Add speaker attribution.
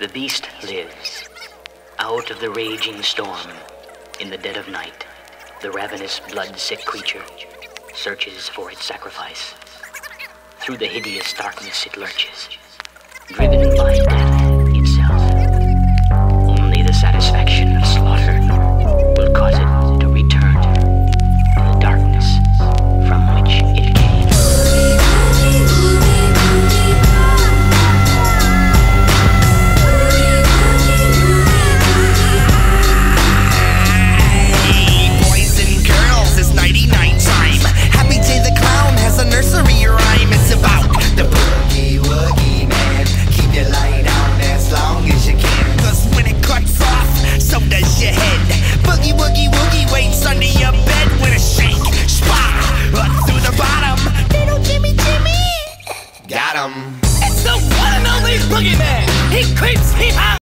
Speaker 1: The beast lives. Out of the raging storm, in the dead of night, the ravenous, blood-sick creature searches for its sacrifice. Through the hideous darkness it lurches, driven by death itself. Only the satisfaction of slaughter will cause it to return to the darkness from which it came.
Speaker 2: Nursery rhyme, it's about the boogie woogie man. Keep your light on as long as you can, cause when it cuts off, so does your head. Boogie woogie woogie waits under your bed with a shake, spot, up through the bottom. Little Jimmy Jimmy, got him. It's the one and only boogeyman. He creeps